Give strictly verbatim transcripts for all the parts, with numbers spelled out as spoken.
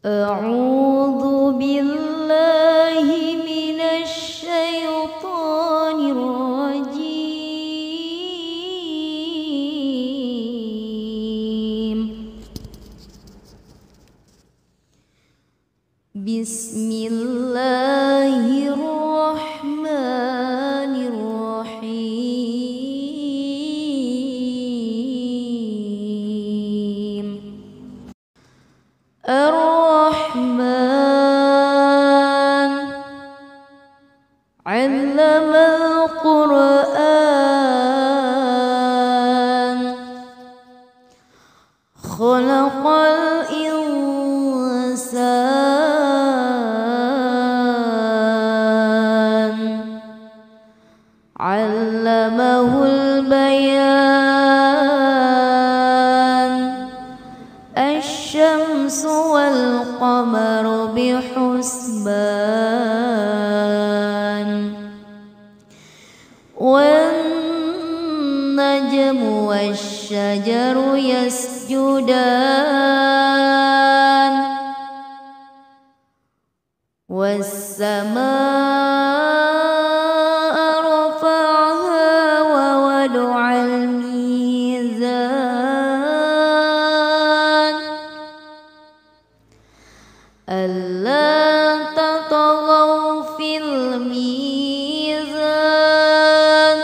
أعوذ بالله من الشيطان الرجيم. بسم الله الرحمن الرحيم. الرحمن علم القرآن خلق الإنسان علمه البيان. الشمس والقمر بحسبان والنجم والشجر يسجدان والسماء رفعها ووضع الميزان ألا تطغوا في الميزان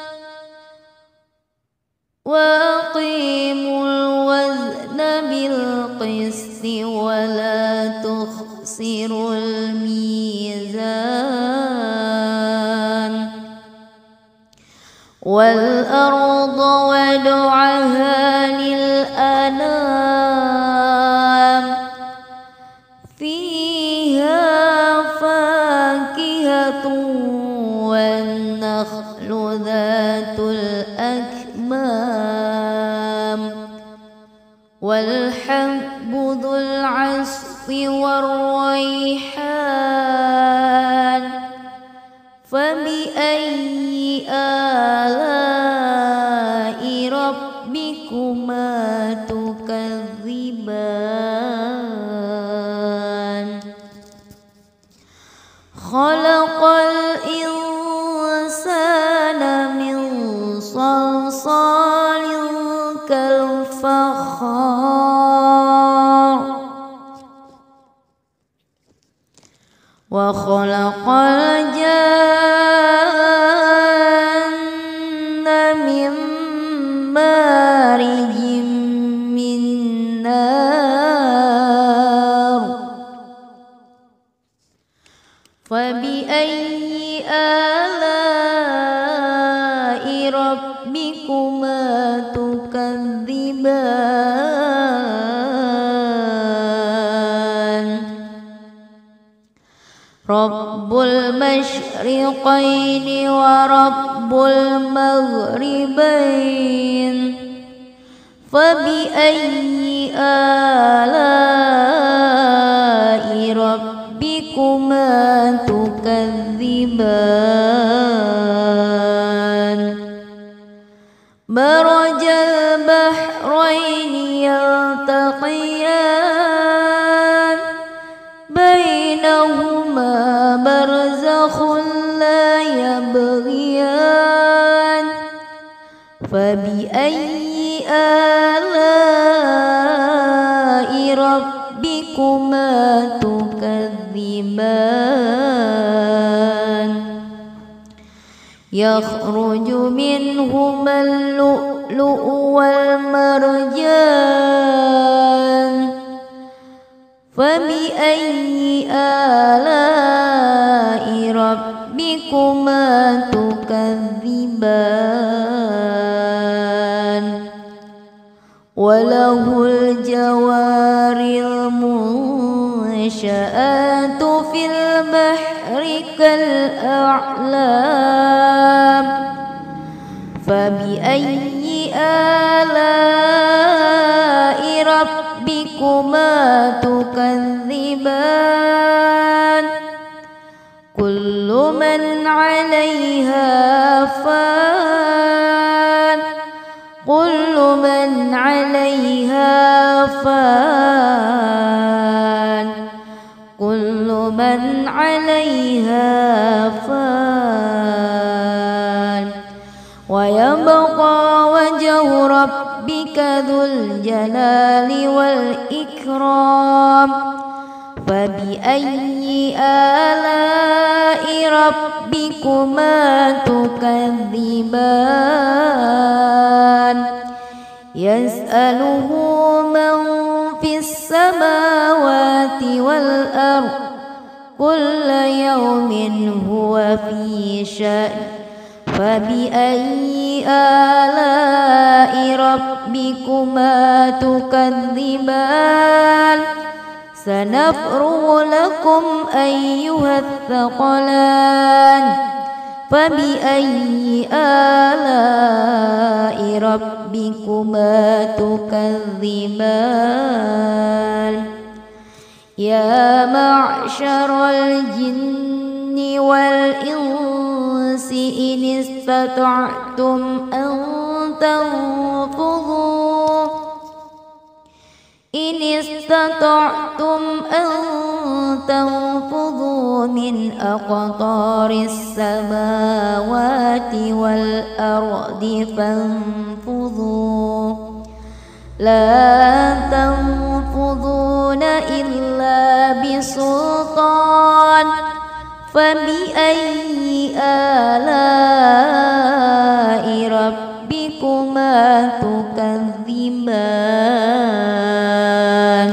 وأقيموا الوزن بالقسط ولا تخسروا الميزان. والأرض وضعها للأنام فيها فاكهة والنخل ذات الأكمام والحب ذو العصف والريحان. فبأي آلاء ربكما تكذبان؟ خلق الإنسان من صلصال كالفخار وخلق الجن من مارج من نار. فبأي آلاء ربكما تكذبان؟ رب المشرقين ورب المغربين. فبأي آلاء ربكما تكذبان؟ مرج البحرين يلتقيان بينهما برزخ لا يبغيان. فبأي آلاء ربكما تكذبان؟ يخرج منهما اللؤلؤ والمرجان. فبأي آلاء ربكما تكذبان؟ وله الجوار المنشآت في البحر كالأعلام. فبأي آلاء ربكما تكذبان؟ كل من عليها فان كل من عليها فان من عليها فان ويبقى وجه ربك ذو الجلال والإكرام فبأي آلاء ربكما تكذبان يسأله من في السماوات والأرض كل يوم هو في شأن فبأي آلاء ربكما تكذبان سنفرغ لكم أيها الثقلان فبأي آلاء ربكما تكذبان يا معشر الجن والإنس إن استطعتم أن تنفذوا إن استطعتم أن تنفذوا من أقطار السماوات والأرض فانفذوا لا تنفذون إلا بسلطان فبأي آلاء ربكما تكذبان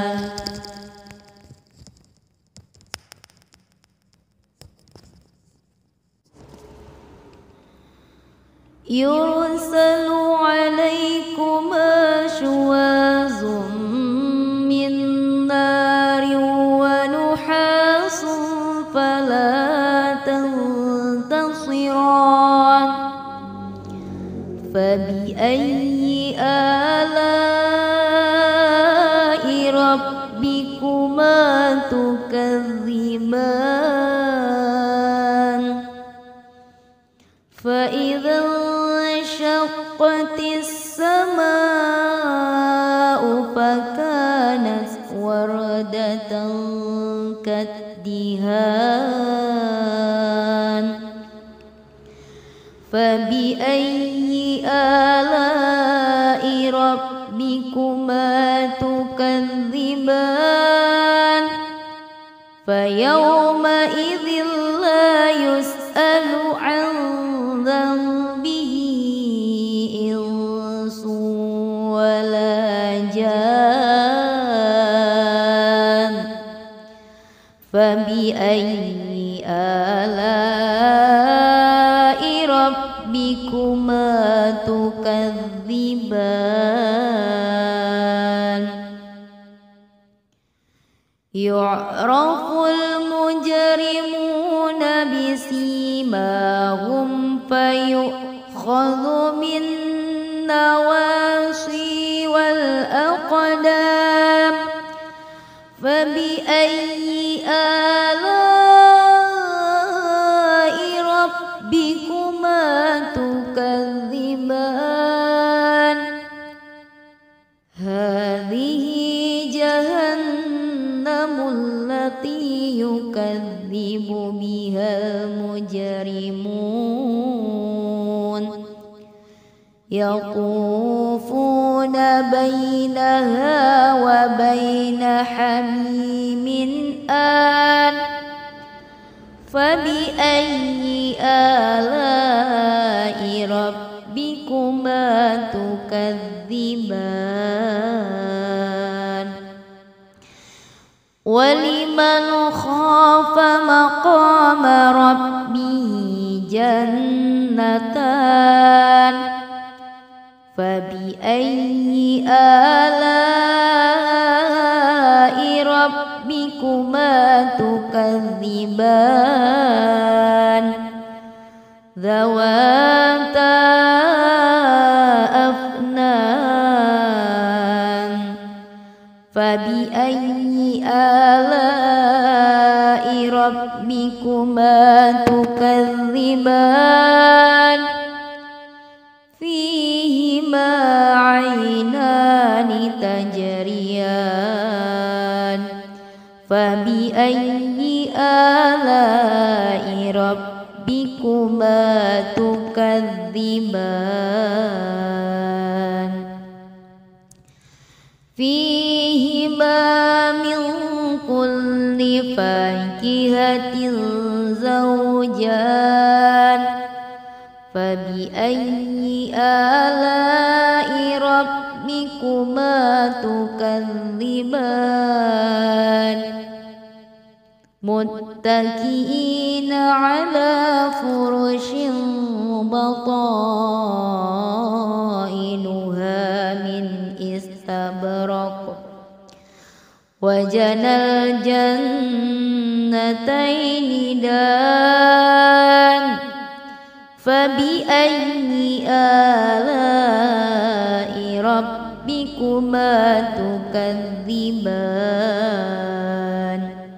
يرسل عليكما شواظ من نار ونحاس فلا تنتصران فبأي آلاء ربكما تكذبان فإذا انشقت السماء فكانت وردة كالدهان فبأي آلاء ربكما تكذبان فيومئذ لا يسأل عن ذنبه إنس ولا جان فبأي آلاء ربكما تكذبان يعرف المجرمون بسيماهم فيؤخذ بالنواصي والأقدام فبأي آلاء ربكما تكذبان هذه جهنم التي يكذب بها المجرمون يطوفون بينها وبين حميم آن فبأي آلاء ربكما تكذبان ولمن خاف مقام ربه جنتان فبأي آلاء ربكما تكذبان ذواتا أفنان فبأي آلاء ربكما تكذبان فيهما عينان تجريان فبأي آلاء ربكما تكذبان فيهما من كل فاكهة زوجان فبأي آلاء ربكما تكذبان متكئين على فرش بطائنها من استبرق وجنى الجنتين دان فبأي آلاء ربكما تكذبان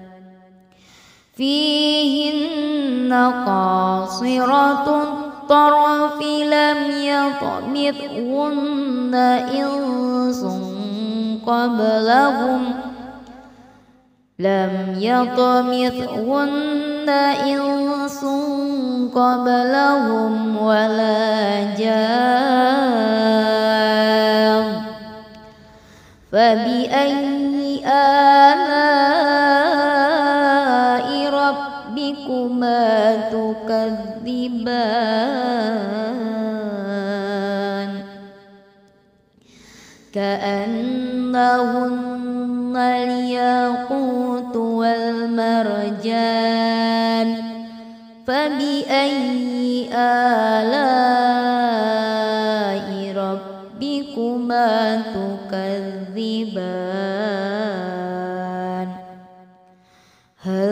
فيهن قاصرات الطرف لم يطمثهن إنس قبلهم لم يطمثهن إنس قبلهم ولا جان فبأي آلاء ربكما تكذبان كأنهن الياقوت والمرجان فبأي آلاء ربكما تكذبان هل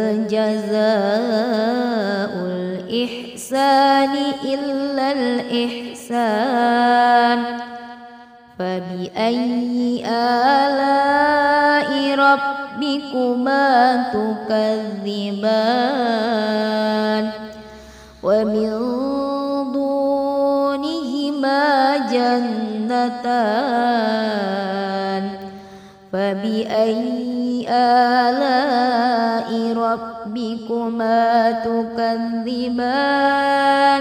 جزاء الإحسان إلا الإحسان فبأي آلاء ربكما تكذبان ومن دونهما جنتان فبأي آلاء ربكما تكذبان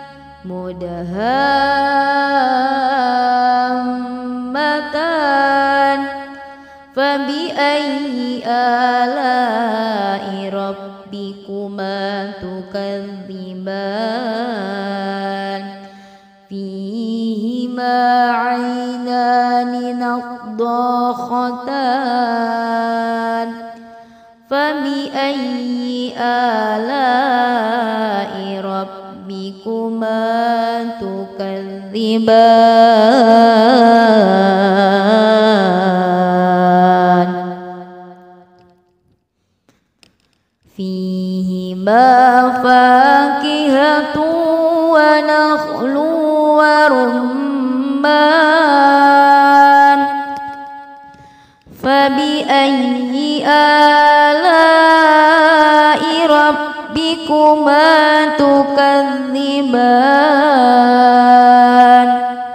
مدهامتان فبأي آلاء ربكما تكذبان فيهما عينان نضاختان فبأي آلاء ربكما تكذبان فيهما فاكهة ونخل ورمان فبأي آلاء ربكما تكذبان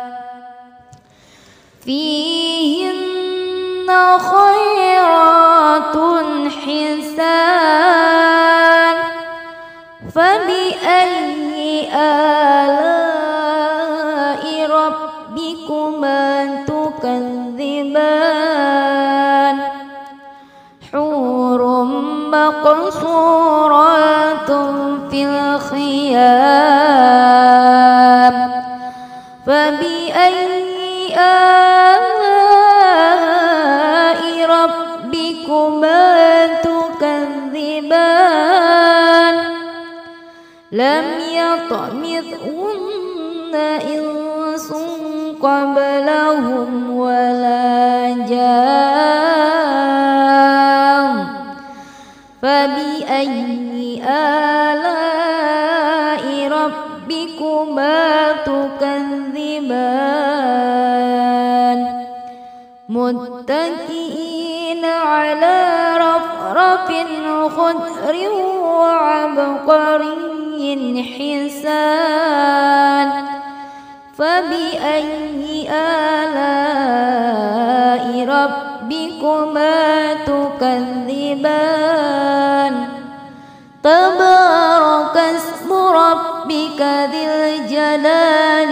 فيهن خيرات حسان فبأي آلاء ربكما تكذبان حور مقصورات في الخيام فبأي آلاء ربكما تكذبان لم يطمثهن إنس قبلهم ولا جان فبأي آلاء ربكما تكذبان متكئين على رفرف خضر وعبقري حسان فبأي آلاء ربكما ربكما تكذبان تبارك اسم ربك ذي الجلال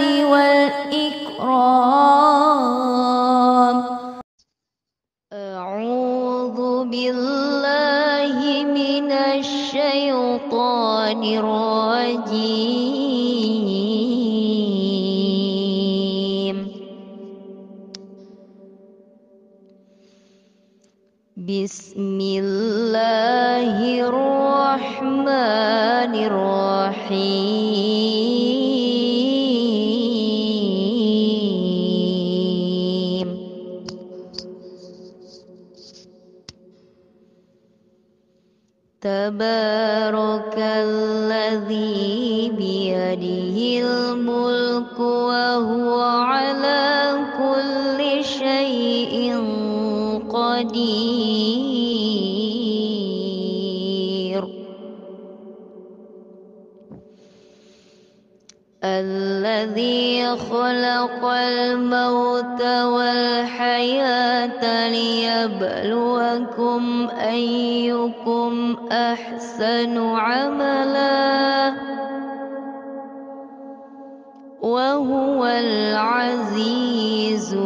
والإكرام. أعوذ بالله من الشيطان الرجيم. بسم الله الرحمن الرحيم. تبارك الذي بيده الملك وهو على كل شيء قدير. الذي خلق الموت والحياة ليبلوكم أيكم أحسن عملا وهو العزيز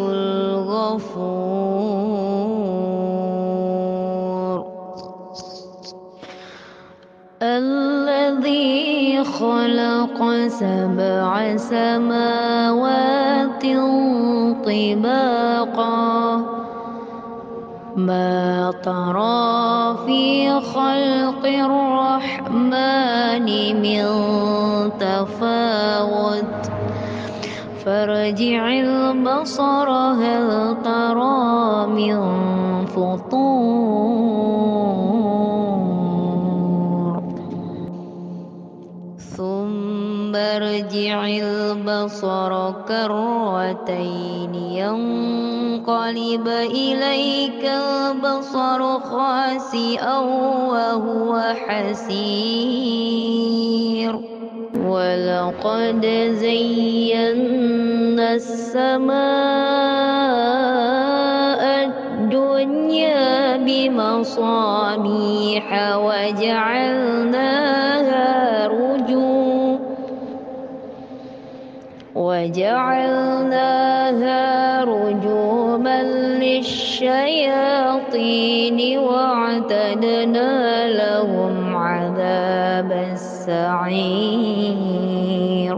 الغفور. الذي خلق سبع سماوات طباقا ما ترى في خلق الرحمن من تفاوت فارجع البصر هل ترى من فطور ثم ارجع البصر كرتين ينقلب إليك البصر خاسئا وهو حسير. ولقد زينا السماء الدنيا بمصابيح وجعلناها رجوما وجعلناها رجوما للشياطين واعتدنا لهم عذاب السعير.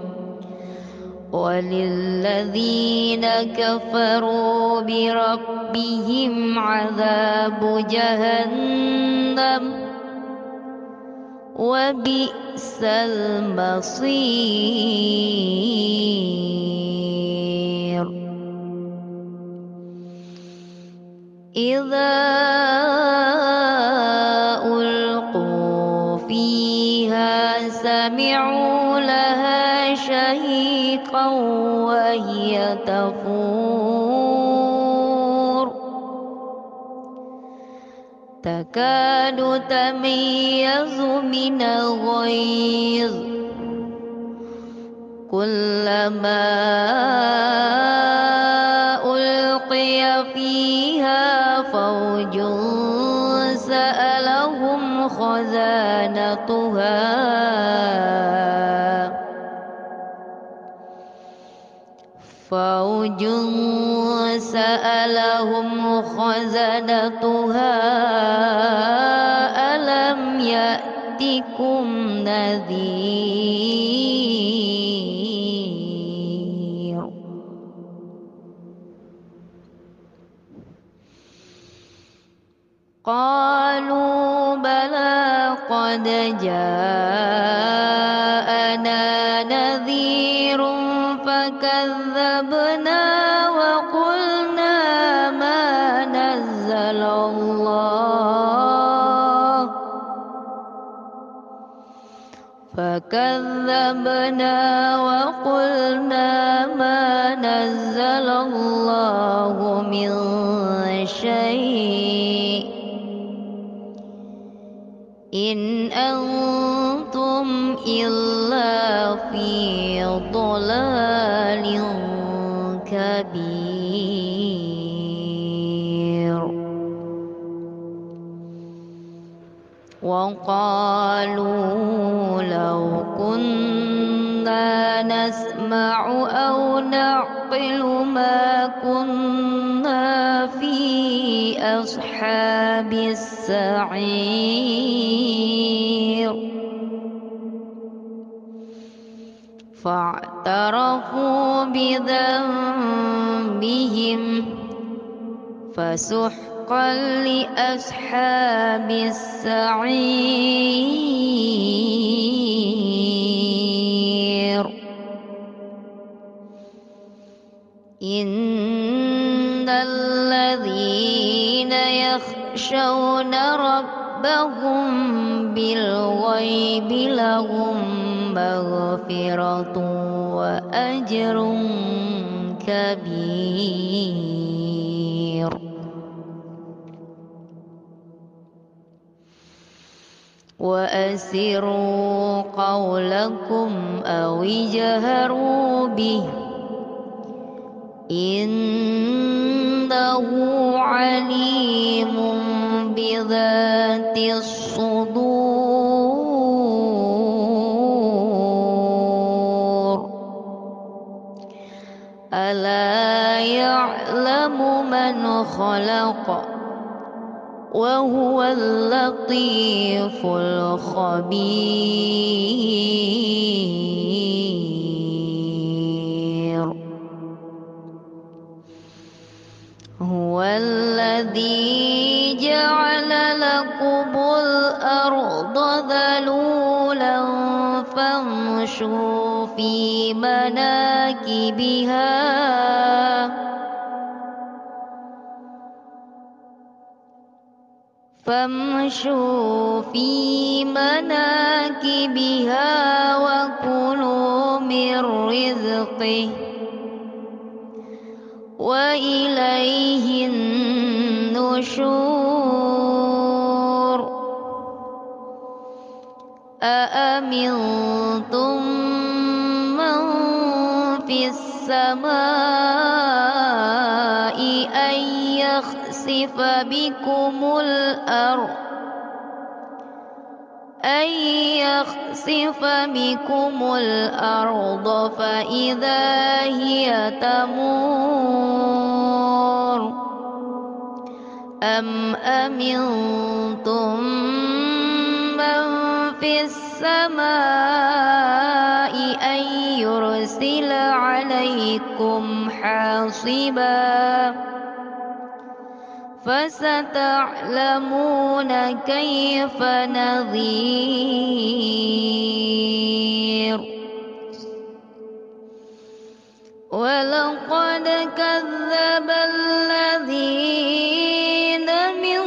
وللذين كفروا بربهم عذاب جهنم وبئس المصير. إذا ألقوا فيها سمعوا لها شهيقا وهي تفور تكاد تميز من الغيظ كلما ألقي فيها فوج سألهم خزانتها فوج سألهم خزنتها ألم يأتكم نذير. قالوا بلى قد جاءنا نذير فكذبنا وقلنا ما نزل الله فكذبنا وقلنا ما نزل الله من شيء إن أنتم إلا في ضلال كبير. وقالوا لو كنا نسمع أو نعقل ما كنا في أصحاب السعير فاعترفوا بذنبهم فسحقا لأصحاب السعير إن الذين يخشون ربهم بالغيب لهم مغفرة وأجر كبير وأسروا قولكم أو اجهروا به إنه عليم بذات الصدور ألا يعلم من خلق وهو اللطيف الخبير هو الذي جعل لكم الأرض ذلولا فامشوا في مناكبها فامشوا في مناكبها وكلوا من رزقه وإليه النشور أأمنتم من في السماء أن يخسف بكم الأرض أن يخسف بكم الأرض فإذا هي تمور أم أمنتم من في السماء أن يرسل عليكم حاصبا فستعلمون كيف نذير ولقد كذب الذين من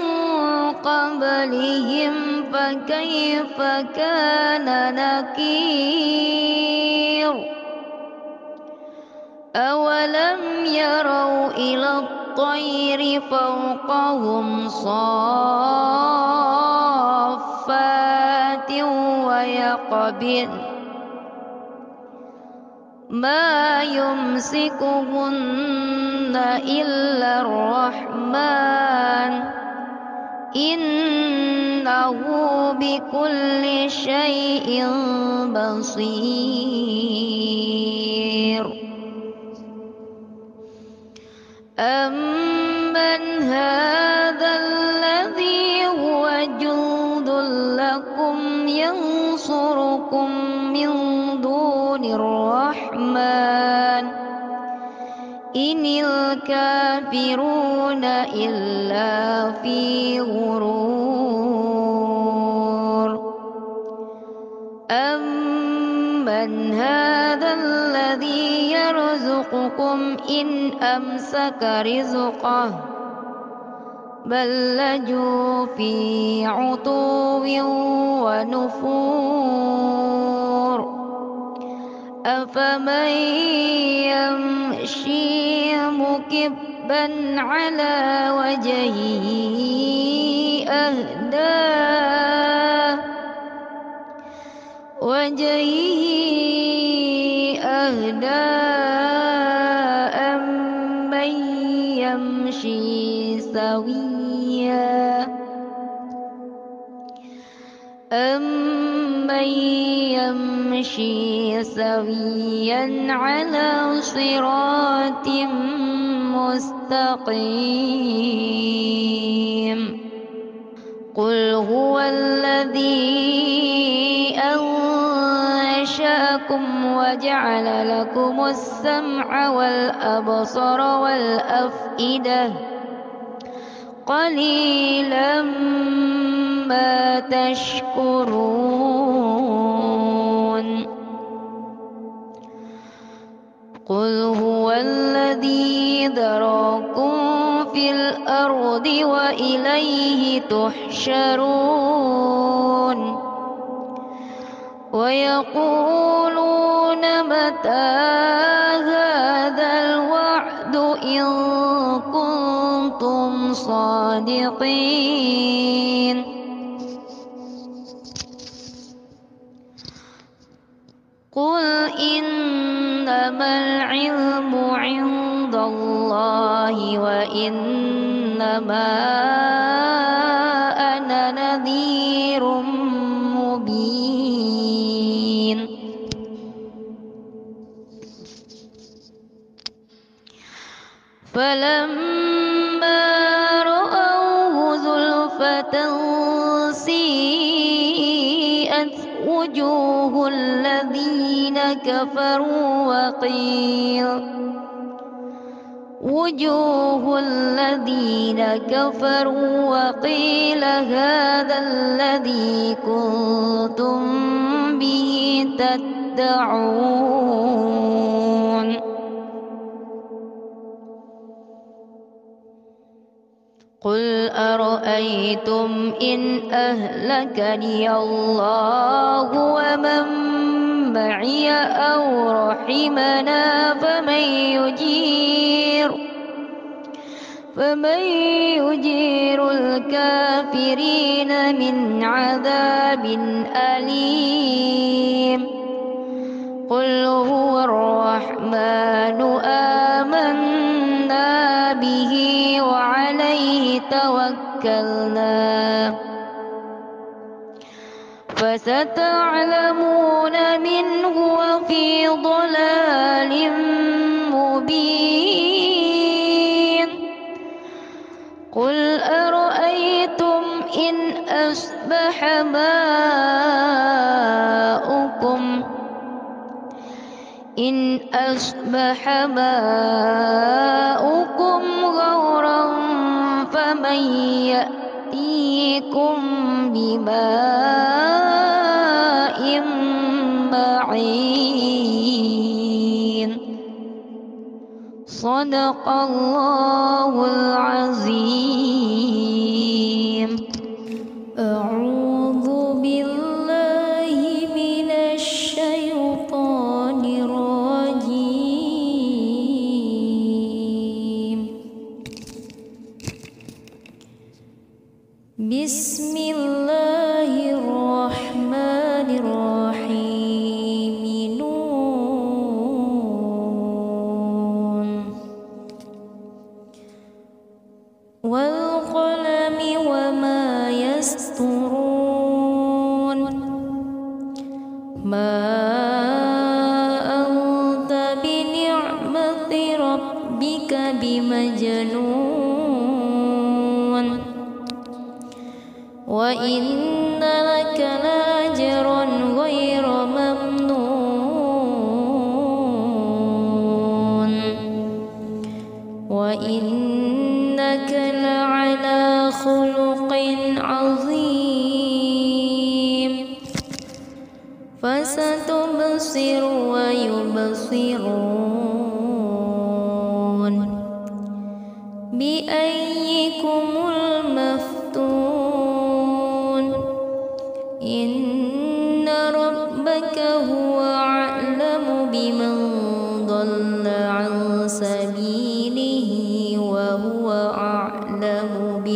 قبلهم فكيف كان نكير أولم يروا إلى الطير فوقهم صافات ويقبضن ما يمسكهن إلا الرحمن إنه بكل شيء بصير أمن هذا الذي هو جند لكم ينصركم من دون الرحمن إن الكافرون إلا في غرور أمن هذا الذي يرزقكم إن أمسك رزقه بل لجوا في عتو ونفور أفمن يمشي مكبا على وجهه أهدى وجهه أهدى أمن يمشي سويا أَمَّن يَمْشِي سَوِيًّا عَلَى صِرَاطٍ مُّسْتَقِيمٍ قُلْ هُوَ الَّذِي أَنشَأَكُمْ وَجَعَلَ لَكُمُ السَّمْعَ وَالْأَبْصَارَ وَالْأَفْئِدَةَ قَلِيلًا مَا تَشْكُرُونَ قُلْ هُوَ الَّذِي ذَرَأَكُمْ فِي الْأَرْضِ وَإِلَيْهِ تُحْشَرُونَ وَيَقُولُونَ مَتَىٰ هَٰذَا الْوَعْدُ إِن كُنتُمْ صَادِقِينَ قُلْ إِنَّمَا الْعِلْمُ عِندَ اللَّهِ وَإِنَّمَا أَنَا نَذِيرٌ مُّبِينٌ فَلَمَّا رَأَوْهُ زُلْفَةً سِيئَتْ وُجُوهُ الَّذِينَ كَفَرُوا وَقِيلَ وُجُوهُ الَّذِينَ كَفَرُوا وَقِيلَ هَٰذَا الَّذِي كُنتُم بِهِ تَدَّعُونَ قُلْ أَرَأَيْتُمْ إِنْ أَهْلَكَنِيَ اللَّهُ وَمَن مَّعِيَ أَوْ رَحِمَنَا فَمَن يُجِيرُ فَمَن يُجِيرُ الْكَافِرِينَ مِنْ عَذَابٍ أَلِيمٍ قُلْ هُوَ الرَّحْمَٰنُ آمَنَّا بِهِ وَعَلَيْهِ تَوَكَّلْنَا فَسَتَعْلَمُونَ مَنْ هُوَ فِي ضَلَالٍ مُّبِينٍ قُلْ أَرَأَيْتُمْ إِنْ أَصْبَحَ مَاؤُكُمْ إِنْ أَصْبَحَ مَاؤُكُمْ غَوْرًا فَمَن يَأْتِيكُم بِمَاءٍ مَّعِينٍ صَدَقَ اللَّهُ الْعَظِيمُ. أعوذ بالله من الشيطان الرجيم. بسم الله الرحمن الرحيم. نون والقلم وما يسطرون. ما أنت بنعمة ربك بمجنون وإن لك لأجرا غير ممنون وإنك لعلى خلق عظيم. فستبصر ويبصرون بأيكم المفتون. إن ربك هو أعلم بمن ضل عن سبيله وهو أعلم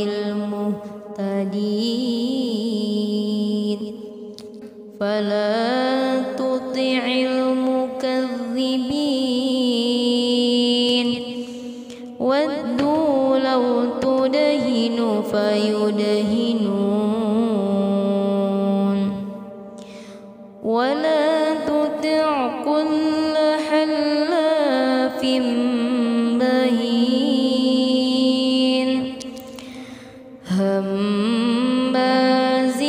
بالمهتدين. فلا تطع المكذبين ودوا لو تدهن فيدهنون ولا تطع كل حلاف مهين هماز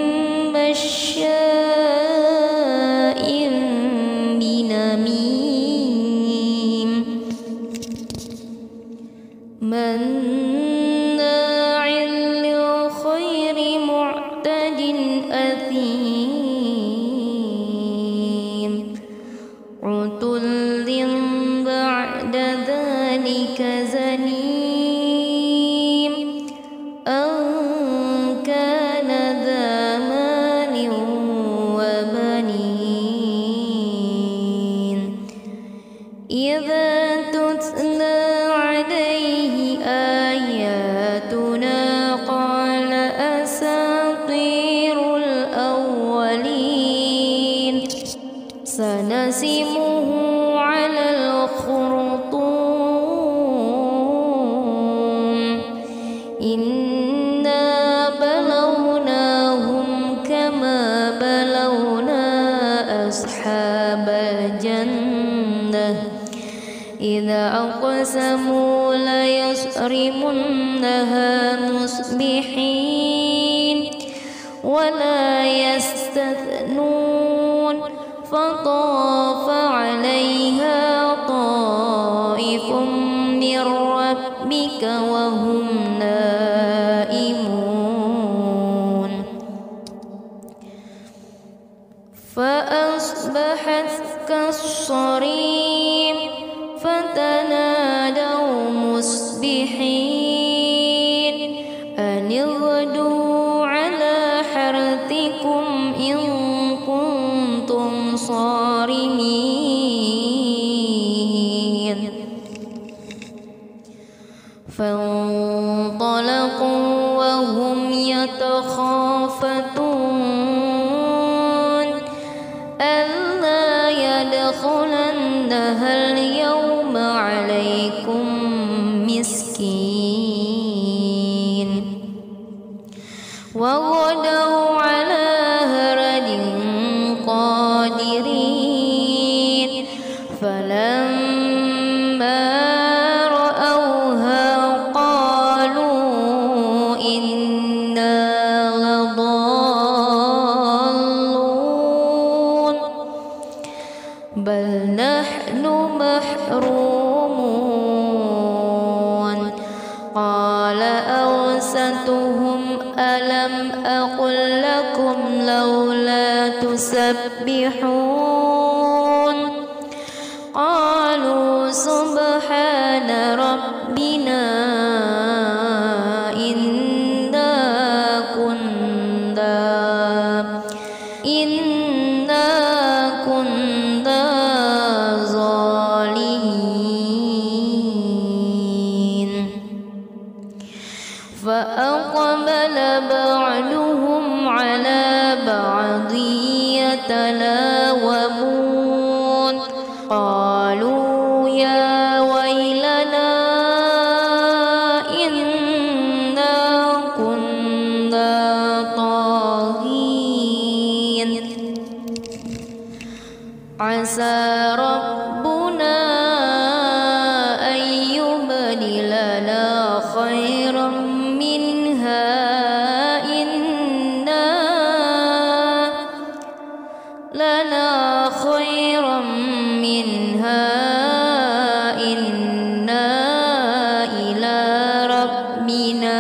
مشاء بنميم مناع للخير معتد أثيم عتل بعد ذلك زنيم أن كان ذا مال وبنين إذا تتلى عليه آياتنا قال أساطير الأولين سنسمه على الخرطوم إنا بلوناهم كما بلونا أصحاب الجنة إذا أقسموا ليصرمنها مصبحين ولا يستثنون فطاف عليها طائف من ربك وهم نائمون فأصبحت كالصريم فتنادوا مصبحين أن اغدوا على حرثكم إن كنتم صارمين فانطلقوا وهم يتخافتون ألا يدخلنها اليوم عليكم مسكين وغدوا على هرد قادرين فلما رأوها قالوا إنا لضالون بل نحن محرومون قال أوسطهم ألم أقل لكم لولا تسبحون قالوا سبحان ربنا إنا كنا إنا كنا ظالمين فأقبل بعضهم على بعض يتلاومون قالوا يا ويلنا إنا كنا طاغين عسى ربنا أن يبدلنا خيرا منها إنا لنا خيرا منها إنا إلى ربنا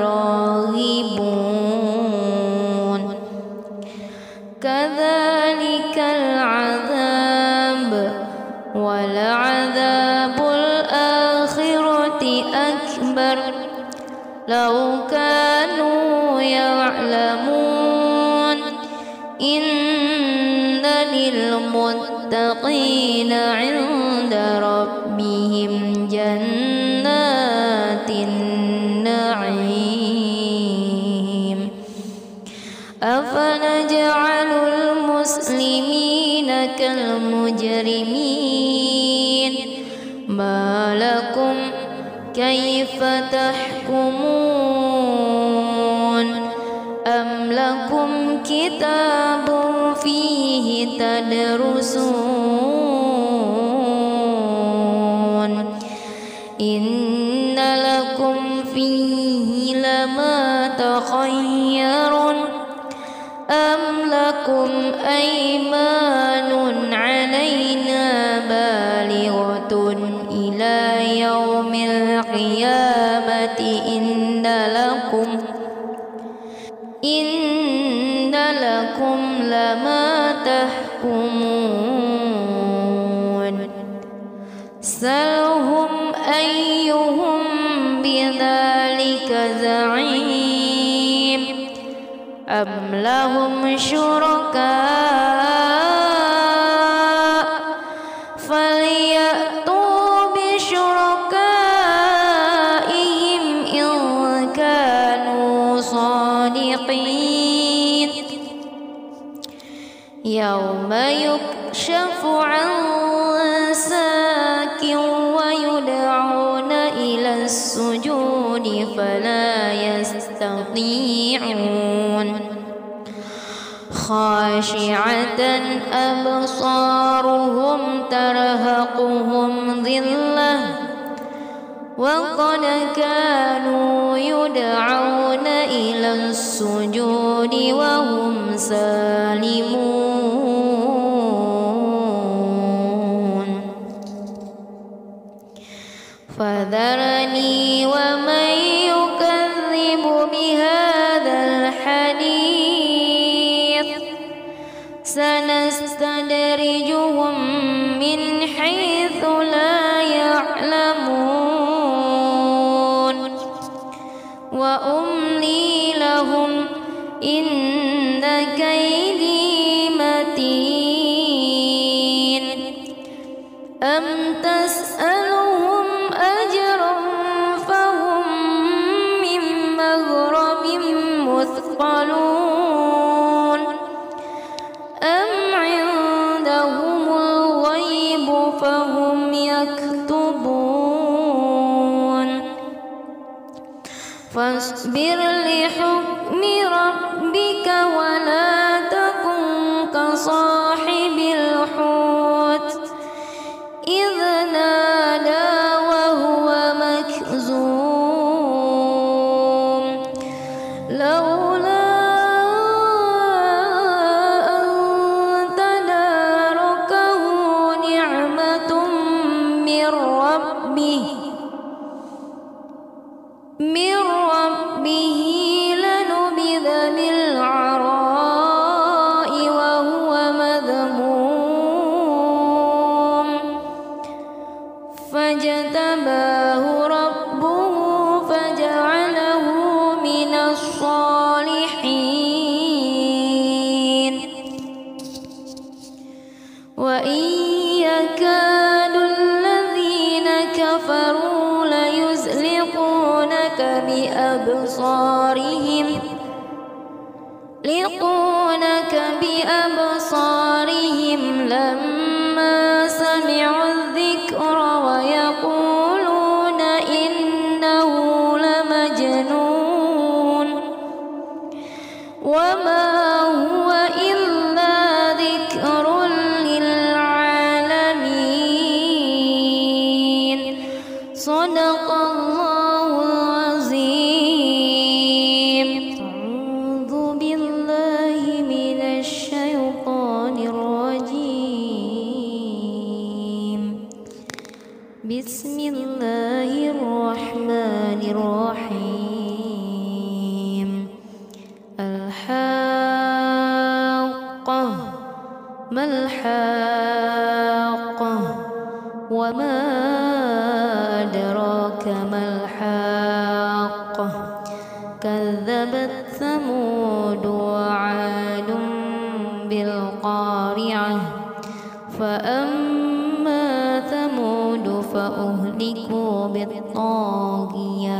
راغبون كذلك العذاب ولعذاب الآخرة أكبر لو كانوا يعلمون إن للمتقين عند ربهم جنات النعيم أفنجعل المسلمين كالمجرمين ما لكم كيف تحكمون أم لكم كتاب فيه تدرسون إن لكم فيه لما تخيرون أم لكم أيمان علينا بالغة إلى يوم القيامة إن لكم إن لكم لما تحكمون سلهم أيهم بذلك زعيم أم لهم شركاء فليأتوا بشركائهم إن كانوا صادقين يوم يكشف عن ساك ويدعون إلى السجود فلا يستطيعون خاشعة أبصارهم ترهقهم ذلة وقد كانوا يدعون إلى السجود وهم سالمون فذرني ومن يكذب بهذا الحديث سنستدرجهم من حيث لا يعلمون وأملي لهم إن كيدي متين أم تسألهم أجرا فهم من مغرم مثقلون أم عندهم الغيب فهم يكتبون فاصبر لحكم ربك ولا تكن كصاحب الحوت إذ نادى وهو مكظوم لولا أن تداركه نعمة من ربه من ربه لنبذ بالعراء وهو مذموم فاجتباه ربه فجعله من الصالحين وإن يكاد الذين كفروا ليزلقونك بأبصارهم ليزلقونك بأبصارهم لما سمعوا الذكر ويقولون إنه لمجنون وما هو إلا ذكر للعالمين صدق الله العظيم أعوذ بالله من الشيطان الرجيم بسم الله الرحمن الرحيم الحاقة ما الحاقة وما أدراك ما الحاقة كذبت ثمود وعاد بالقارعة فأما ثمود فأهلكوا بالطاغية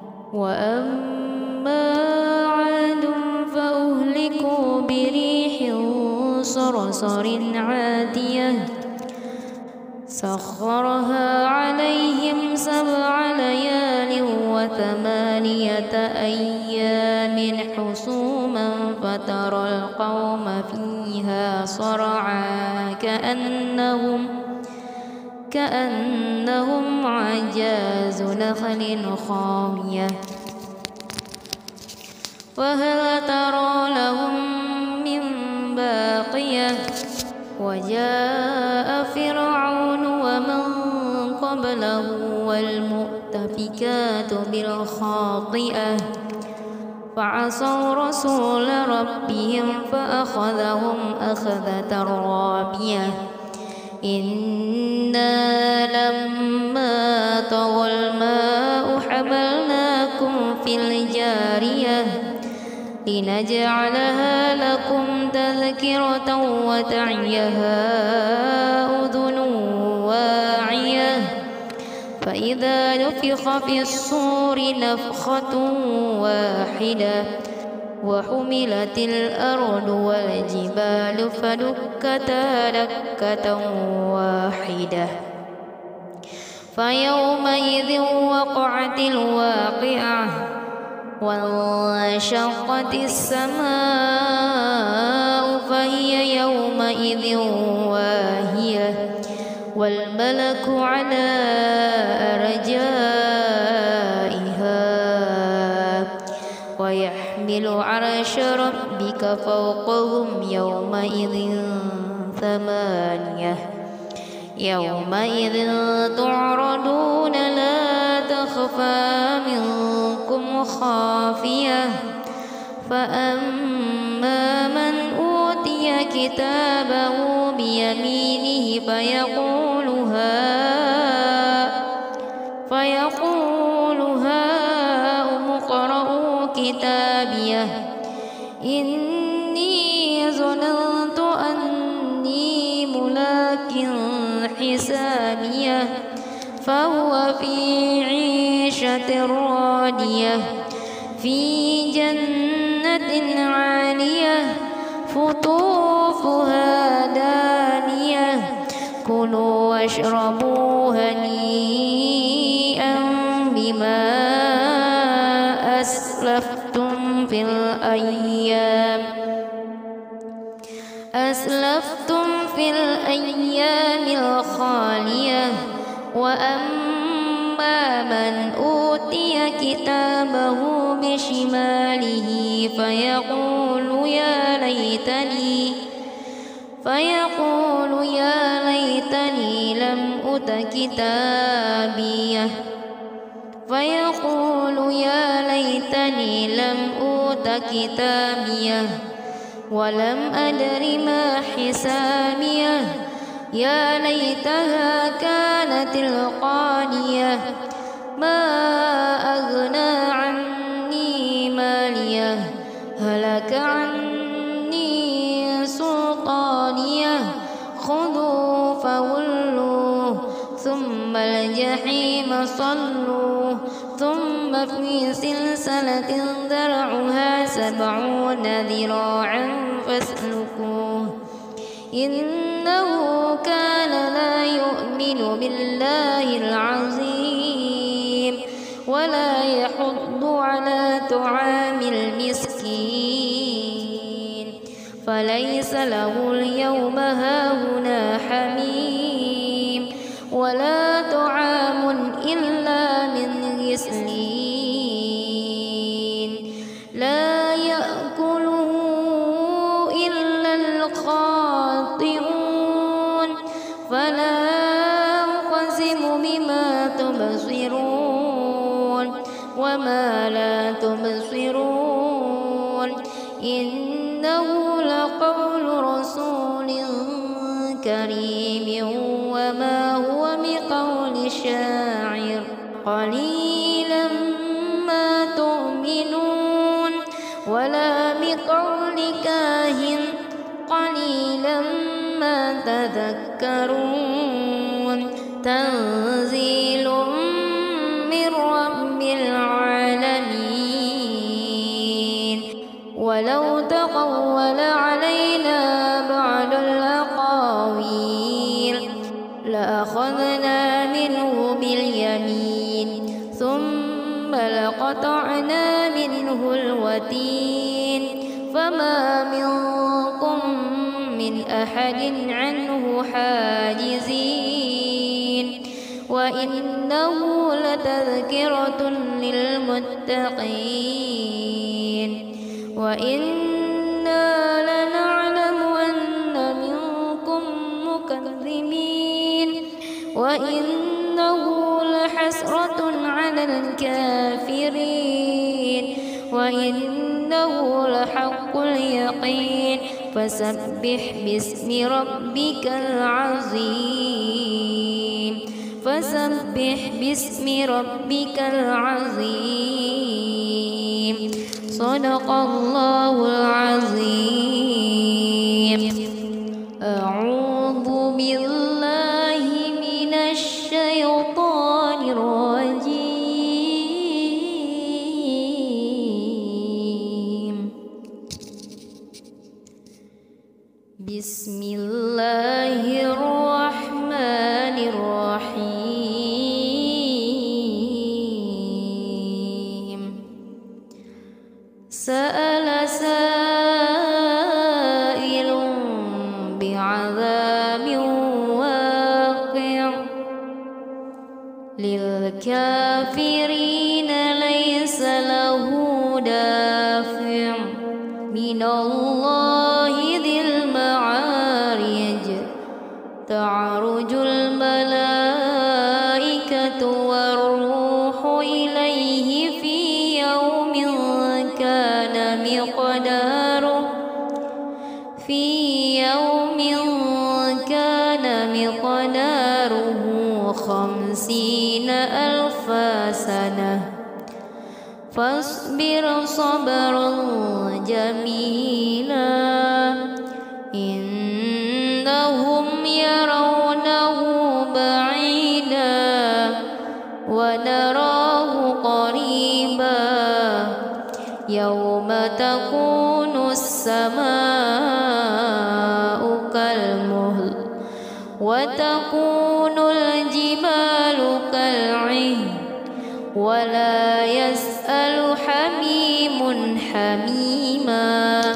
وأما عاد فأهلكوا بريح صرصر عاتية سخرها عليهم سبع ليال وثمانية أيام حسوما فترى القوم فيها صرعى كأنهم كأنهم أعجاز نخل خاوية فهل ترى لهم من باقية وجاء فرعون ومن قبله والمؤتفكات بالخاطئة فعصوا رسول ربهم فأخذهم أخذة رابية إنا لما طغى الماء حملناكم في الجارية لنجعلها لكم تذكرة وتعيها أذن واعية فإذا نفخ في الصور نفخة واحدة وحملت الأرض والجبال فدكتا دكة واحدة فيومئذ وقعت الواقعة وانشقت السماء فهي يومئذ واهية والملك على أرجائها ويحمل عرش ربك فوقهم يومئذ ثمانية يومئذ تعرضون لا تخفى منكم خافية فأما من أوتي كتابه بيمينه فيقول ها فيقول هاؤم اقرءوا كتابيه إني ظننت أني ملاق حسابيه فهو في عيشة راضية في جنة عالية قطوفها دانية كلوا واشربوا هنيئا بما أسلفتم في الأيام أسلفتم في الأيام الخالية وأما من أوتي كتابه بشماله فيقول يا ليتني فيقول يا ليتني لم أوت كتابيه فيقول يا ليتني لم أوت كتابيه ولم أدر ما حسابيه يا ليتها كانت القاضية ما أغنى عني ماليه هلك عني سلطانيه خذوا فغلوه ثم الجحيم صلوه ثم في سلسلة ذرعها سبعون ذراعا فاسلكوه إنه كان لا يؤمن بالله العظيم ولا يحض على طعام المسكين فليس له اليوم هاهنا حميم ولا طعام إلا من غسلين لا يأكله إلا الخاطئون فلا أقسم بما تبصرون وما لا تبصرون إنه لقول رسول كريم وما هو بقول شاعر قليلا ما تؤمنون ولا بقول كاهن قليلا ما تذكرون تنزيل من رب العالمين ولو تقول علينا بعض الأقاويل لأخذنا منه باليمين ثم لقطعنا منه الوتين فما أحد عنه حاجزين وإنه لتذكرة للمتقين وإنا لنعلم أن منكم مكذبين وإنه لحسرة على الكافرين وإنه لحق اليقين فسبح باسم ربك العظيم فسبح باسم ربك العظيم صدق الله العظيم. أعوذ بالله من الشيطان الرجيم. بسم الله الرحمن الرحيم. سأل سائل بعذاب واقع للكافرين ليس له دافع من الله ذي المعارج تعرج الملائكة والروح إليه في يوم كان مقداره في يوم كان مقداره خمسين ألف سنة فاصبر صبرا جميلا إنهم يرونه بعيدا ونراه قريبا يوم تكون السماء كالمهل وتكون الجبال كالعهن ولا يسأل حميم حميما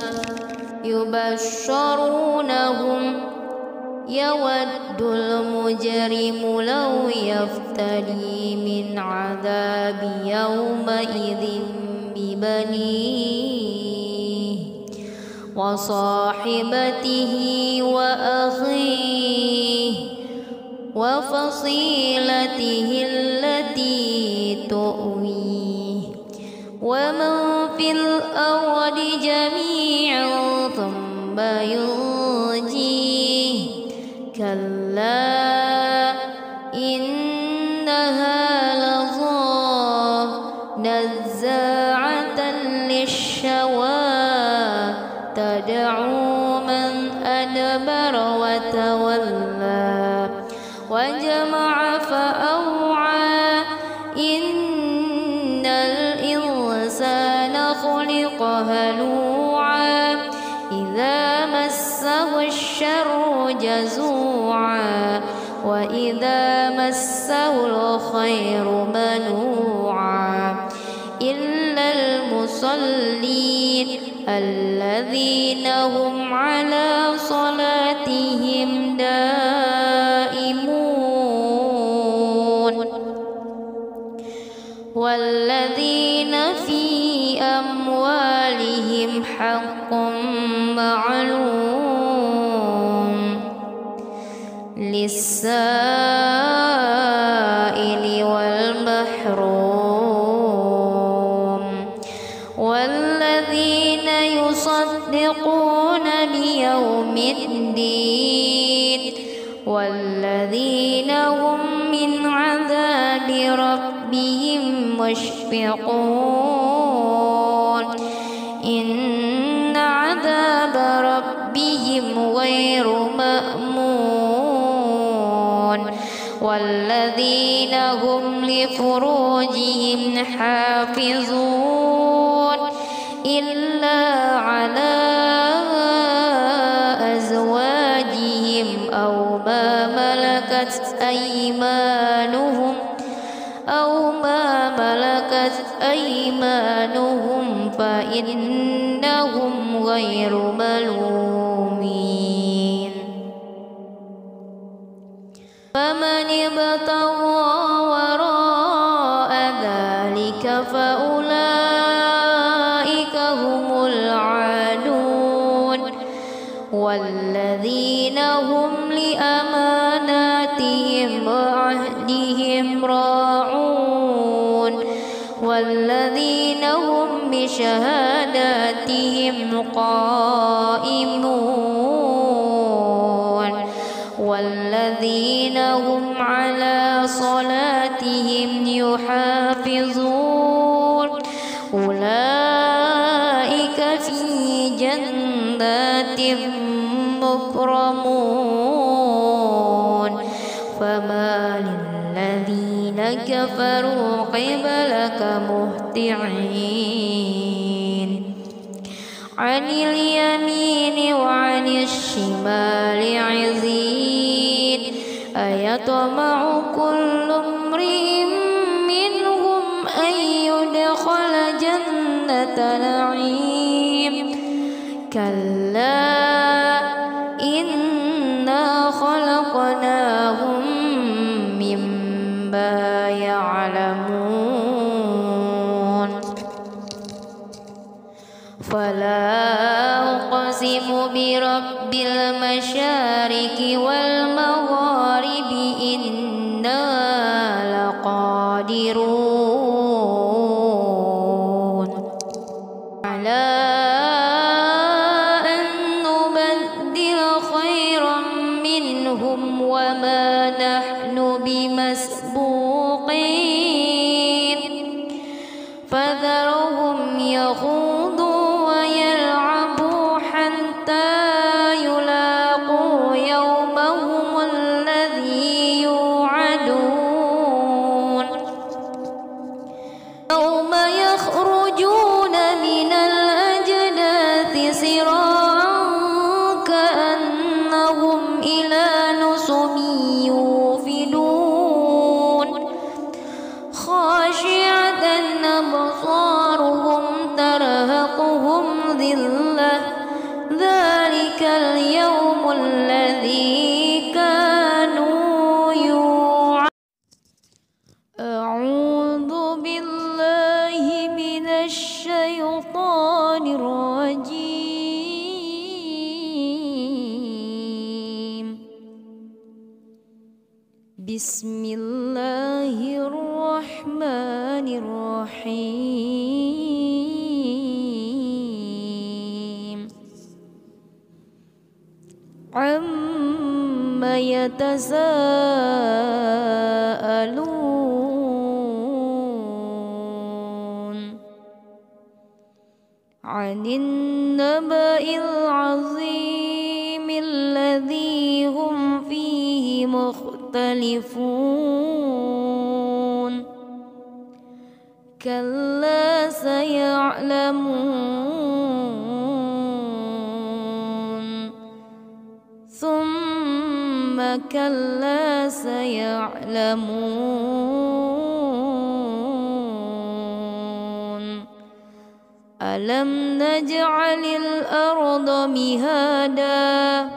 يبشرونهم يود المجرم لو يفتدي من عذاب يومئذ ببنيه وصاحبته وأخيه وفصيلته التي تؤويه ومن في الأرض جميعا ثم ينجيه كلا إنها لظى نزاعة للشوى تدعو من أدبر وتولى وجمع فأوعى إن الإنسان خلق هلوعا إذا مسه الشر جزوعا وإذا مسه الخير منوعا إلا المصلين الذين هم على صلاتهم دائمون والذين في أموالهم حق معلوم للسائل والمحروم والذين يصدقون بيوم الدين والذين هم من عذاب ربهم مشفقون إن عذاب ربهم غير مأمون والذين هم لفروجهم حافظون إلا على أزواجهم أو ما ملكت أيمانهم أو ما ملكت أيمانهم فإنهم غير ملومين. والذين هم لأماناتهم وعهدهم راعون والذين هم بشهاداتهم قائمون والذين هم على صلاتهم يحافظون أولئك في جنات مكرمون فما للذين كفروا قبلك مهطعين عن اليمين وعن الشمال عزين أيطمع كل امرئ منهم أن يدخل جنة نعيم كلا إنا خلقناهم مما يعلمون فلا أقسم برب المشارق والمغارب إنا لقادرون على أن نبدل خيرا منهم وما نحن بمسبوقين فذرهم يخوضوا ويلعبوا حتى يلاقوا يومهم الذي يوعدون يوم يخرجون من الأجداث سراعا كأنهم إلى نصب يوفدون خاشعة أبصارهم ترهقهم ذلة ذلك اليوم الذي كانوا يوعدون أعوذ بالله من الشيطان الرجيم بسم الله الرحمن الرحيم عما يتساءلون عن النبأ العظيم الذي هم فيه مختلفون كلا سيعلمون ثم كلا سيعلمون ألم نجعل الأرض مهادا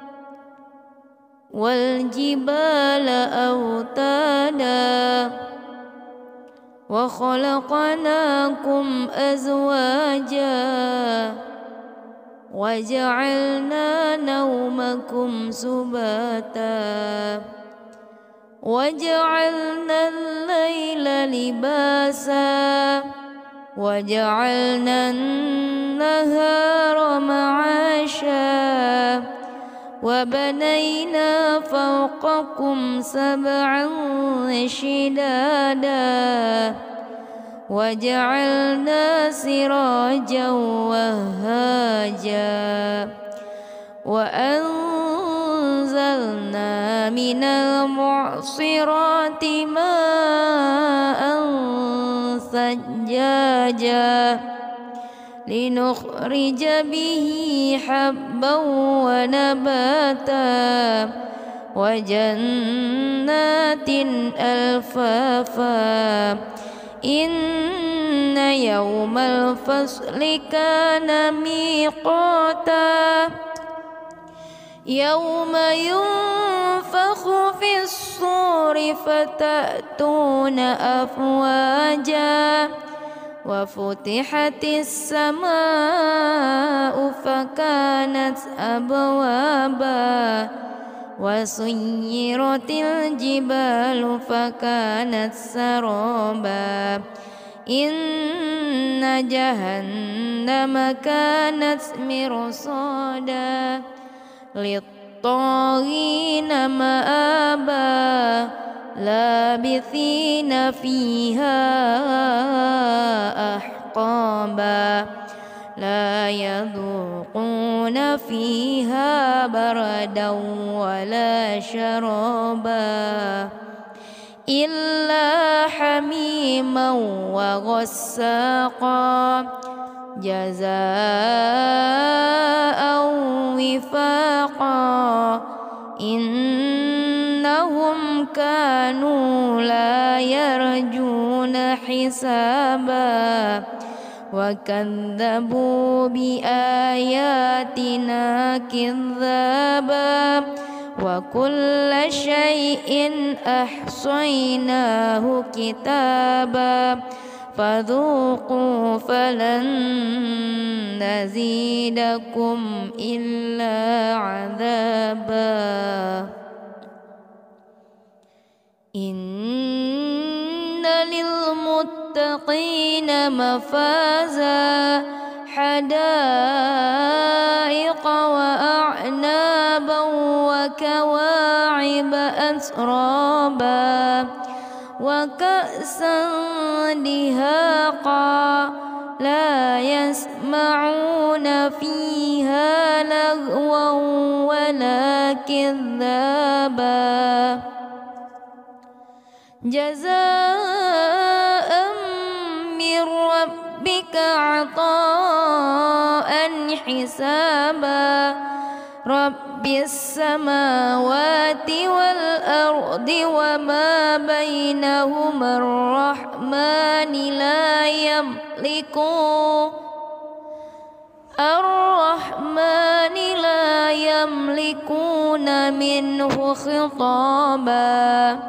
والجبال أوتادا وخلقناكم أزواجا وجعلنا نومكم سباتا وجعلنا الليل لباسا وجعلنا النهار معاشا وبنينا فوقكم سبعا شدادا وجعلنا سراجا وهاجا وأنزلنا من المعصرات ماء ثجاجا لنخرج به حبا ونباتا وجنات ألفافا إن يوم الفصل كان ميقاتا يوم ينفخ في الصور فتأتون أفواجا وفتحت السماء فكانت أبوابا وسيرت الجبال فكانت سرابا إن جهنم كانت مرصادا للطاغين مآبا لابثين فيها أحقابا لا يذوقون فيها بردا ولا شرابا إلا حميما وغساقا جزاء وفاقا إنهم كانوا لا يرجون حسابا وكذبوا بآياتنا كذابا وكل شيء أحصيناه كتابا فذوقوا فلن نزيدكم إلا عذابا إن للمتقين مفازا حدائق وأعنابا وكواعب أترابا وكأسا دهاقا لا يسمعون فيها لغوا ولا كذابا جزاء من ربك عطاء حسابا رب السماوات والأرض وما بينهما الرحمن لا يملكون الرحمن لا يملكون منه خطابا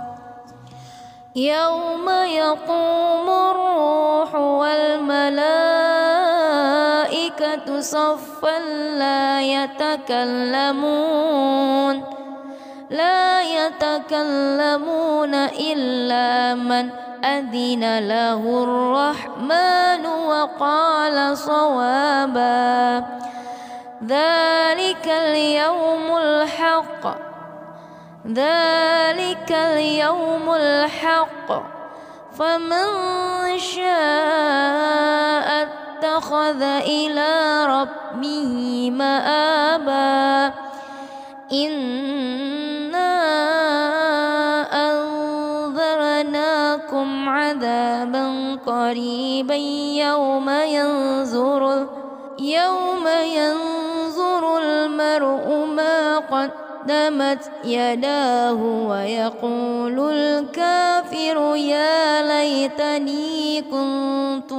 يوم يقوم الروح والملائكة صفا لا يتكلمون لا يتكلمون إلا من أذن له الرحمن وقال صوابا ذلك اليوم الحق ذلك اليوم الحق فمن شاء اتخذ إلى ربه مآبا إنا أنذرناكم عذابا قريبا يوم ينظر يوم ينظر المرء ما قدمت يداه ويقول الكافر يا ليتني كنت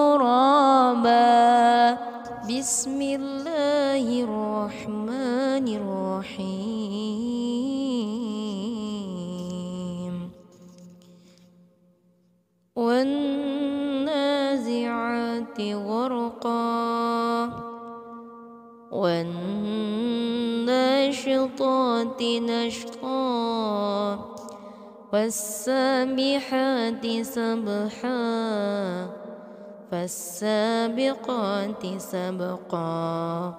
ترابا بسم الله الرحمن الرحيم والنازعات غرقا والناشطات نشطا والسابحات سبحا فالسابقات سبقا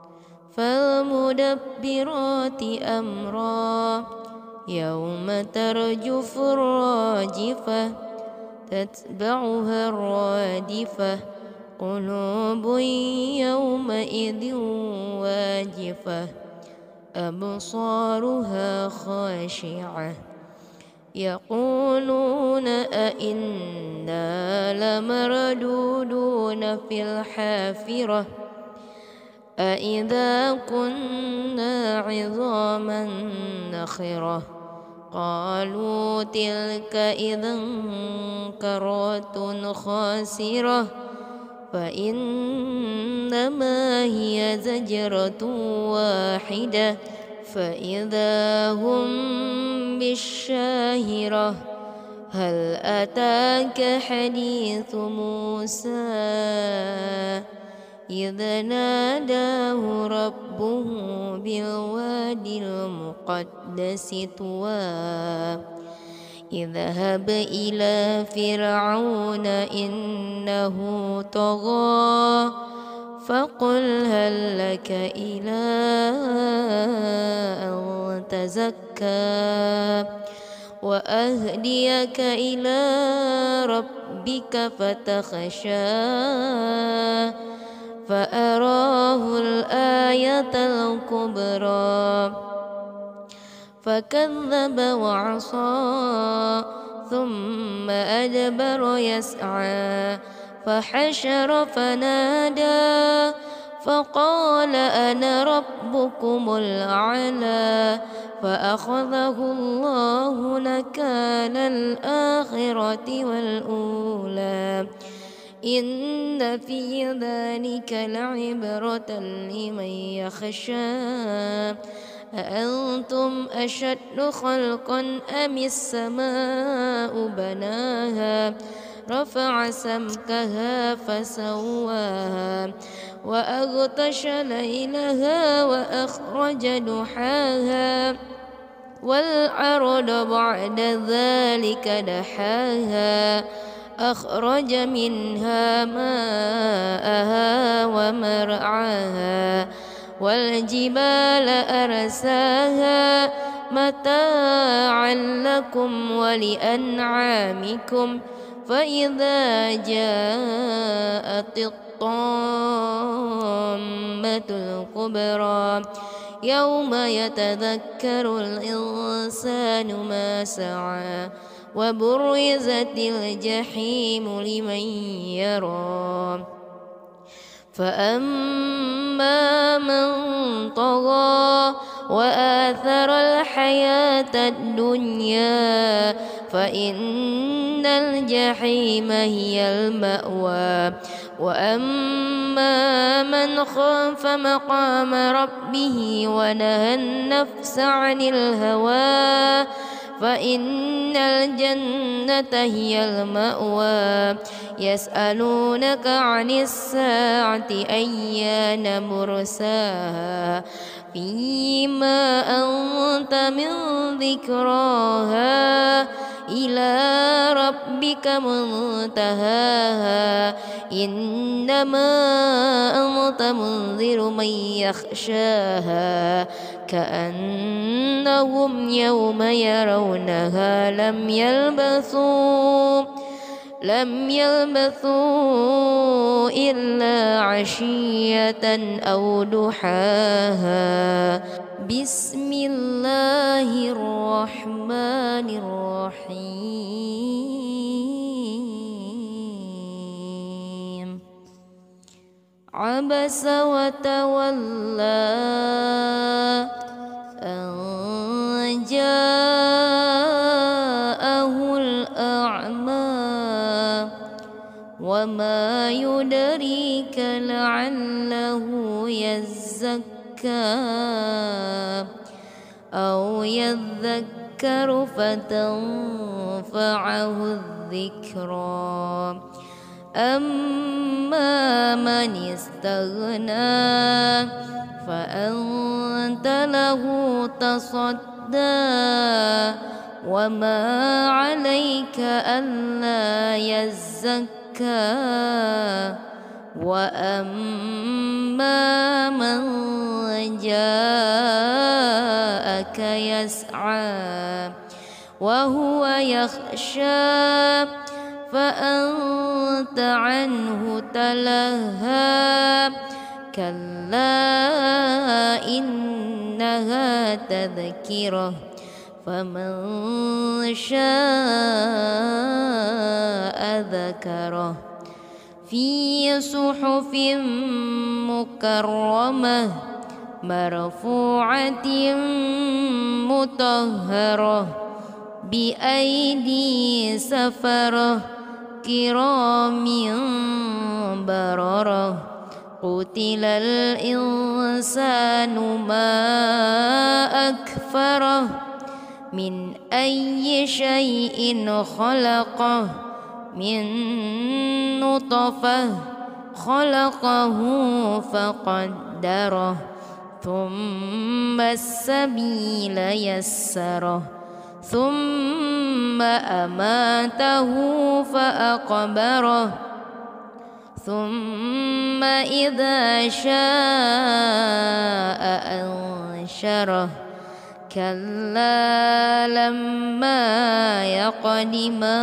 فالمدبرات أمرا يوم ترجف الراجفة تتبعها الرادفة قلوب يومئذ واجفة أبصارها خاشعة يقولون أئنا لمردودون في الحافرة أئذا كنا عظاما نخرة قالوا تلك إذا كرة خاسرة فإنما هي زجرة واحدة فإذا هم بالشاهرة هل أتاك حديث موسى إذ ناداه ربه بالوادي المقدس طوى اذهب إلى فرعون إنه طغى فقل هل لك إلى أن تزكى وأهديك إلى ربك فتخشى فأراه الآية الكبرى فكذب وعصى ثم أدبر يسعى فحشر فنادى فقال أنا ربكم الأعلى فأخذه الله نكال الآخرة والأولى إن في ذلك لعبرة لمن يخشى أأنتم أشد خلقا أم السماء بناها رفع سمكها فسواها وأغطش ليلها وأخرج ضحاها والأرض بعد ذلك دحاها أخرج منها ماءها ومرعاها والجبال أرساها متاعا لكم ولأنعامكم فإذا جاءت الطامة الكبرى يوم يتذكر الإنسان ما سعى وبرزت الجحيم لمن يرى فأما من طغى وآثر الحياة الدنيا فإن الجحيم هي المأوى وأما من خاف مقام ربه ونهى النفس عن الهوى فإن الجنة هي المأوى يسألونك عن الساعة أيان مرساها فيما أنت من ذكراها إلى ربك منتهاها إنما أنت منذر من يخشاها كأنهم يوم يرونها لم يلبثوا لم يلبثوا إلا عشية أو ضحاها بسم الله الرحمن الرحيم عبس وتولى أن جاءه الأعمى وما يدريك لعله يزكى أو يذكر فتنفعه الذكرى أما من استغنى فأنت له تصدى وما عليك ألا يزكى وأما من جاءك يسعى وهو يخشى فأنت عنه تلهى كلا إنها تذكرة فمن شاء ذكره في صحف مكرمة مرفوعة مطهرة بأيدي سفرة كرام بررة قتل الإنسان ما أكفره من أي شيء خلقه من نطفة خلقه فقدره ثم السبيل يسره ثم أماته فأقبره ثم إذا شاء أنشره كلا لما يقض ما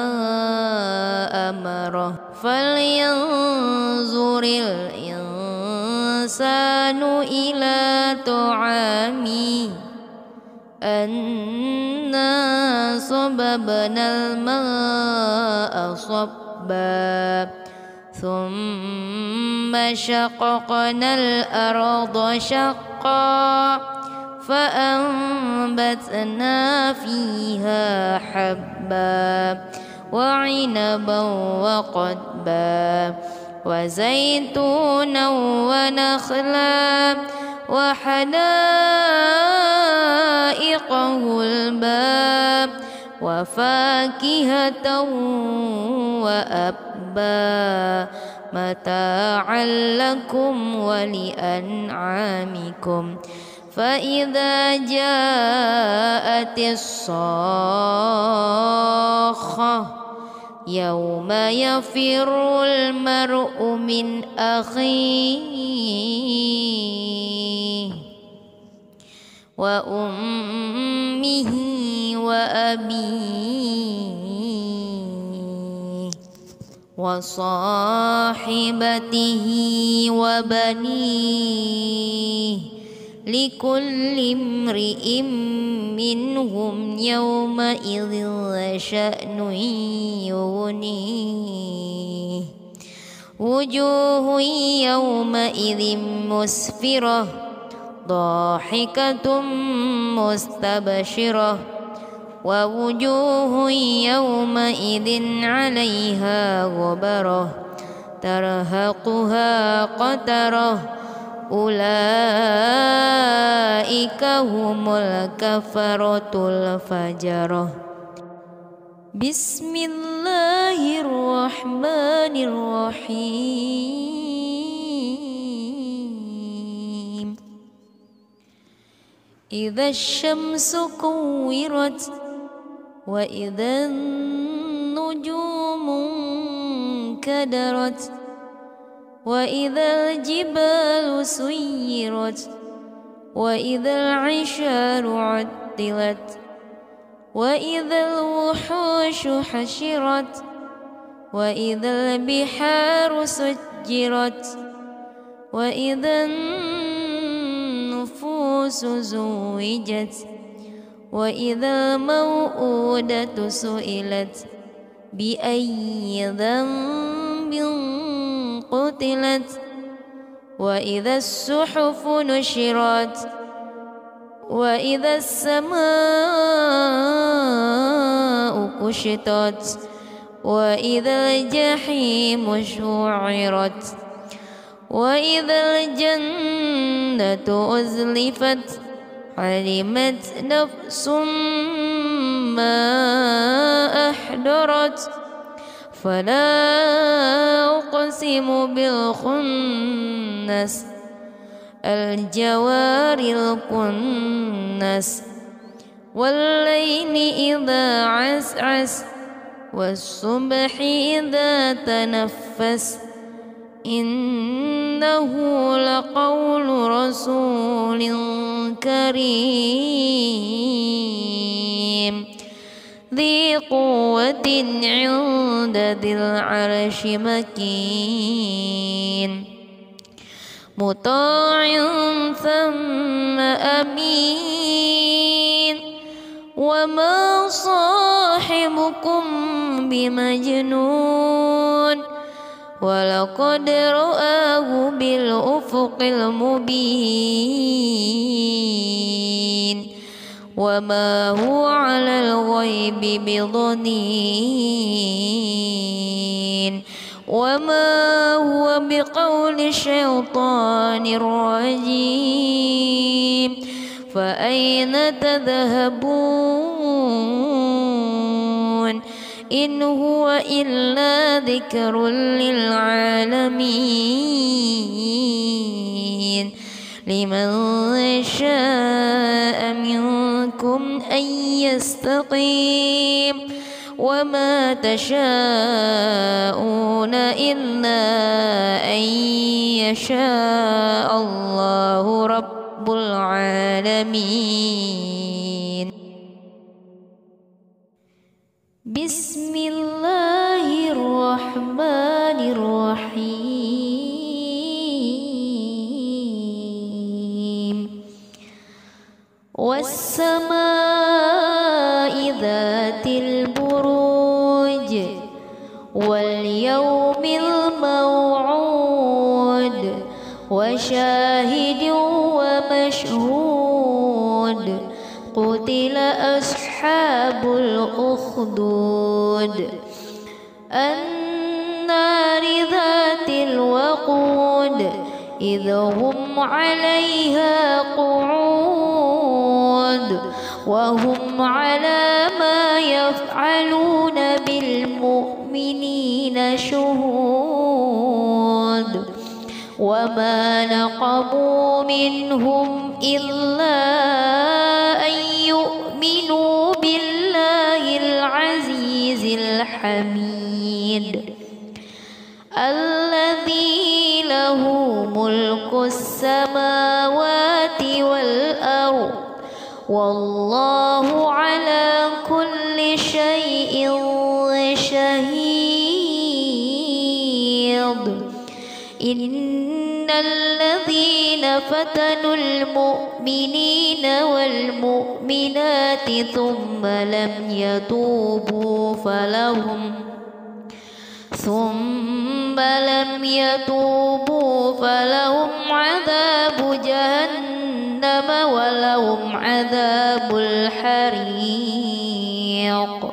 أمره فلينظر الإنسان إلى طعامه أنا صببنا الماء صبا ثم شققنا الأرض شقا فأنبتنا فيها حبا وعنبا وقضبا وزيتونا ونخلا وحدائق غلبا وفاكهة وأبا متاعا لكم ولأنعامكم فإذا جاءت الصاخة يوم يفر المرء من أخيه وأمه وأبيه وصاحبته وبنيه لكل امرئ منهم يومئذ شأن يغنيه وجوه يومئذ مسفرة ضاحكة مستبشرة ووجوه يومئذ عليها غبرة ترهقها قترة أولئك هم الكفرة الفجرة. بسم الله الرحمن الرحيم إذا الشمس كورت وإذا النجوم انكدرت وإذا الجبال سيرت وإذا العشار عطلت وإذا الوحوش حشرت وإذا البحار سجرت وإذا النفوس زوجت وإذا الموءودة سئلت بأي ذنب قتلت وإذا الصحف نشرت وإذا السماء كشطت وإذا الجحيم شعرت وإذا الجنة أزلفت علمت نفس ما أحضرت فلا أقسم بالخنس الجوار الكنس والليل إذا عسعس والصبح إذا تنفس إنه لقول رسول كريم ذي قوة عند ذي العرش مكين مطاع ثم أمين وما صاحبكم بمجنون ولقد رآه بالأفق المبين وما هو على الغيب بضنين وما هو بقول شيطان رجيم فأين تذهبون إن هو إلا ذكر للعالمين لمن شاء منكم أن يستقيم وما تشاءون إلا أن يشاء الله رب العالمين. بسم الله الرحمن الرحيم والسماء ذات البروج واليوم الموعود وشاهد ومشهود قتل أصحاب الأخدود النار ذات الوقود إذ هم عليها قعود وهم على ما يفعلون بالمؤمنين شهود وما نقموا منهم إلا أن يؤمنوا بالله العزيز الحميد الذي له ملك السماوات والأرض والله على كل شيء شهيد. إن الذين فتنوا المؤمنين والمؤمنات ثم لم يتوبوا فلهم ثم لم يتوبوا فلهم عذاب جهنم ولهم عذاب الحريق.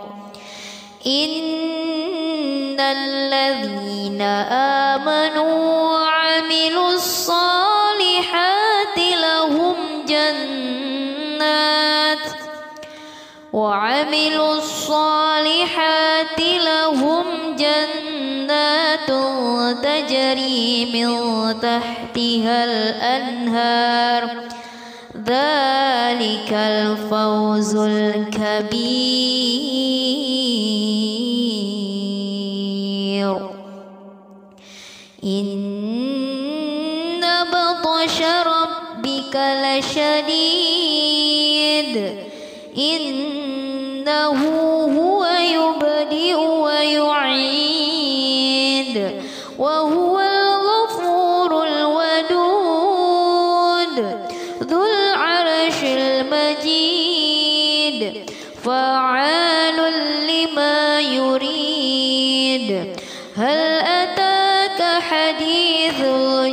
إن الذين آمنوا وعملوا الصالحات لهم جنات وعملوا الصالحات لهم جنات تجري من تحتها الأنهار ذلك الفوز الكبير. إن بطش ربك لشديد إنه هو يبدئ ويعيد وهو الغفور الودود ذو العرش المجيد فعال لما يريد. هل أتاك حديث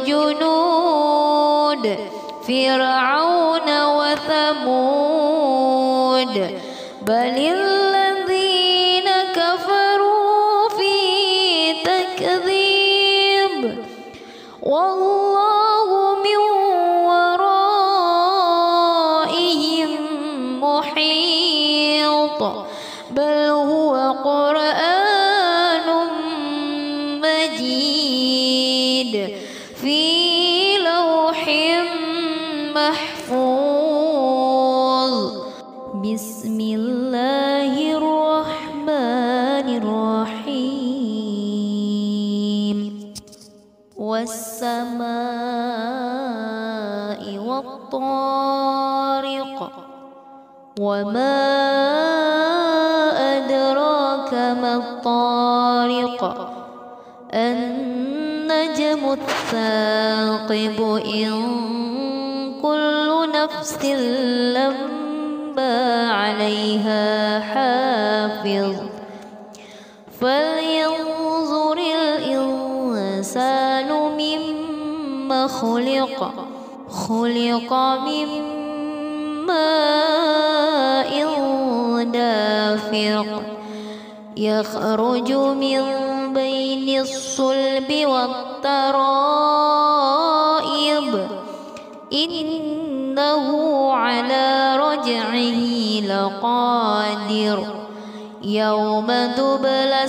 الجنود فرعون وثمود بل الذين كفروا في تكذيب والله من ورائهم محيط بل هو قرآن مجيد في لوح محفوظ. بسم الله الرحمن الرحيم والسماء والطارق وما أدراك ما الطارق النجم الثاقب إن كل نفس لما عليها حافظ فلينظر الإنسان مما خلق خلق من ماء دافق يخرج من بين الصلب والترائب إنه على رجعه لقادر يوم تبلى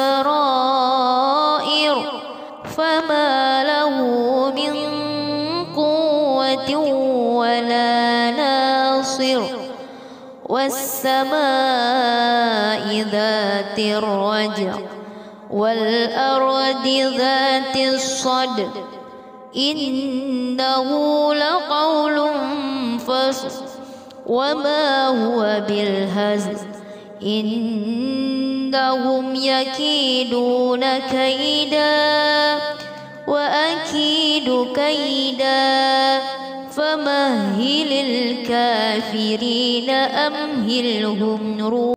السرائر فما له من قوة ولا ناصر والسماء ذات الرجع والأرض ذات الصدع إنه لقول فصل وما هو بالهزل إنهم يكيدون كيدا وأكيد كيدا فمهل الكافرين أمهلهم رويدا.